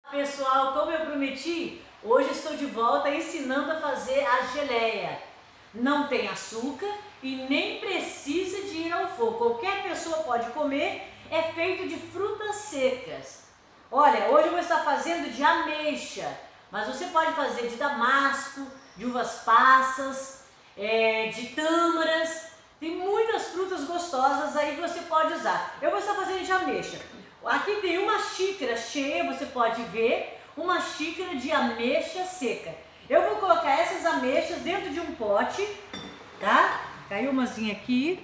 Pessoal, como eu prometi, hoje estou de volta ensinando a fazer a geleia. Não tem açúcar e nem precisa de ir ao fogo. Qualquer pessoa pode comer, é feito de frutas secas. Olha, hoje eu vou estar fazendo de ameixa, mas você pode fazer de damasco, de uvas passas, de tâmaras. Tem muitas frutas gostosas aí que você pode usar. Eu vou estar fazendo de ameixa. Aqui tem uma xícara cheia, você pode ver, uma xícara de ameixa seca. Eu vou colocar essas ameixas dentro de um pote, tá? Caiu umazinha aqui.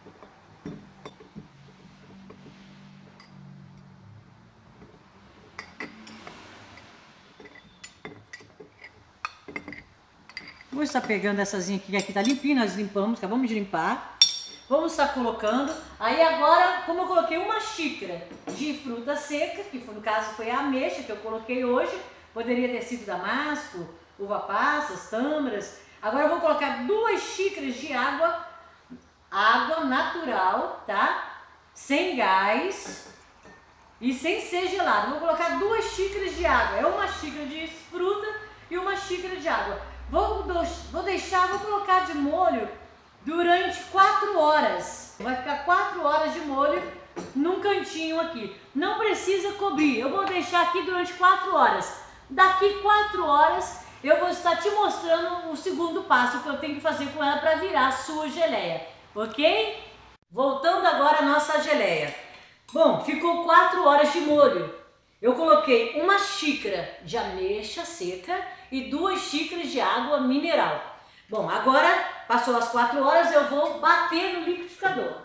Vou estar pegando essas aqui, aqui tá limpinha, nós limpamos, acabamos de limpar. Vamos estar colocando, aí agora, como eu coloquei uma xícara de fruta seca, que no caso foi a ameixa que eu coloquei hoje, poderia ter sido damasco, uva passas, tâmaras. Agora eu vou colocar 2 xícaras de água natural, tá? Sem gás e sem ser gelado. Vou colocar 2 xícaras de água, é uma xícara de fruta e uma xícara de água. Vou colocar de molho durante 4 horas. Vai ficar 4 horas de molho num cantinho aqui. Não precisa cobrir. Eu vou deixar aqui durante 4 horas. Daqui 4 horas eu vou estar te mostrando o segundo passo que eu tenho que fazer com ela para virar a sua geleia. Ok? Voltando agora à nossa geleia. Bom, ficou 4 horas de molho. Eu coloquei uma xícara de ameixa seca e 2 xícaras de água mineral. Bom, agora passou as 4 horas, eu vou bater no liquidificador.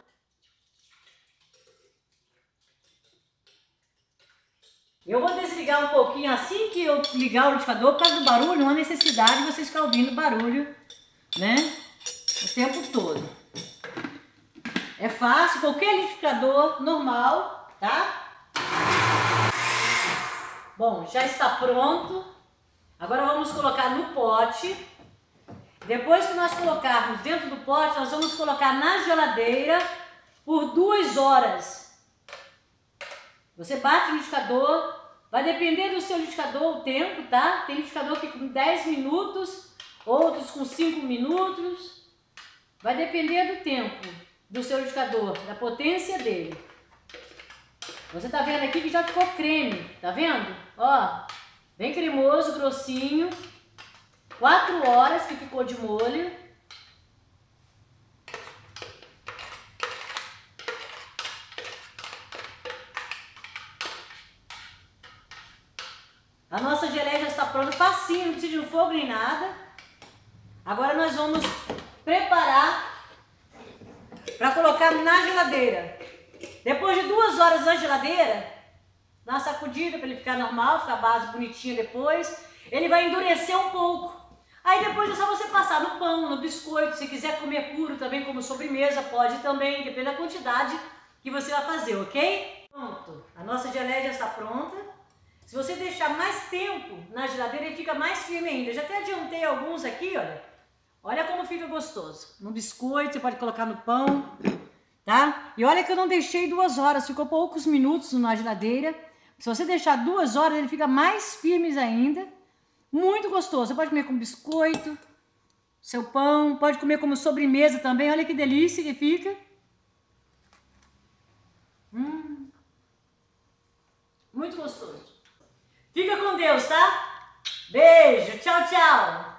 Eu vou desligar um pouquinho assim que eu ligar o liquidificador, por causa do barulho, não há necessidade de vocês ficarem ouvindo barulho, né, o tempo todo. É fácil, qualquer liquidificador normal, tá? Bom, já está pronto. Agora vamos colocar no pote. Depois que nós colocarmos dentro do pote, nós vamos colocar na geladeira por 2 horas. Você bate no liquidificador, vai depender do seu liquidificador o tempo, tá? Tem liquidificador que com 10 minutos, outros com 5 minutos. Vai depender do tempo do seu liquidificador, da potência dele. Você tá vendo aqui que já ficou creme, tá vendo? Ó, bem cremoso, grossinho. 4 horas que ficou de molho. A nossa geleia já está pronta, facinho, não precisa de um fogo nem nada. Agora nós vamos preparar para colocar na geladeira. Depois de 2 horas na geladeira, dá uma sacudida para ele ficar normal, ficar a base bonitinha depois. Ele vai endurecer um pouco. Aí depois é só você passar no pão, no biscoito. Se quiser comer puro também como sobremesa, pode também, depende da quantidade que você vai fazer, ok? Pronto, a nossa geleia já está pronta. Se você deixar mais tempo na geladeira, ele fica mais firme ainda. Eu já até adiantei alguns aqui, olha. Olha como fica gostoso. No biscoito, você pode colocar no pão, tá? E olha que eu não deixei 2 horas, ficou poucos minutos na geladeira. Se você deixar 2 horas, ele fica mais firme ainda. Muito gostoso. Você pode comer com biscoito, seu pão, pode comer como sobremesa também. Olha que delícia que fica. Muito gostoso. Fica com Deus, tá? Beijo. Tchau, tchau.